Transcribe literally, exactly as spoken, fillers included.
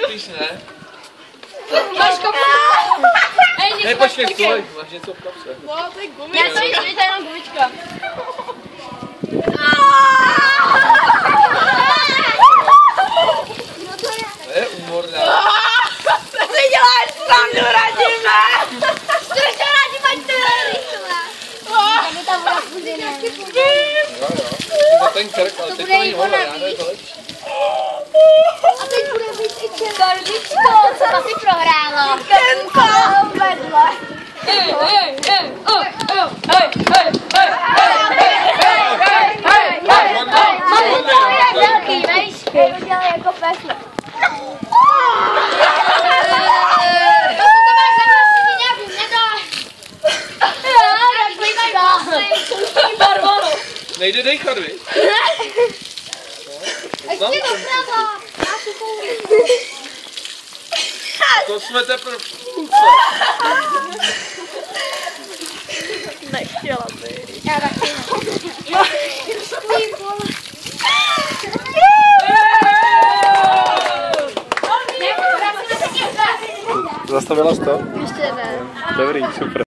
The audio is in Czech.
spíš ne. Máš kopu? Hej, počkej, stoj, máš něco v kapse. No, to je gumička. Já to víc, víte, jenom gumička. To je úmorná. Co si děláš srandu, Radime? Strašně Radime, ať to je rychle. Tady ta voda půjde, ne? Jo, jo. Za ten krk, ale teď to není voda, já nevím, to lepší. A teď bude být i černý. Karličko, co si prohrálo? Kenko! Vedle. Ej, ej, ej, oj, oj, ej, ej, ej, ej, ej, ej, velký, víš? Ej, udělej jako pesle. Nejde dejchat, vy? Ještě doprava. Já si koulím. To jsme teprve v půlce. Nechtěla by. Já taky ne. Zastavila jsi to? Ještě ne. Dobrý, super.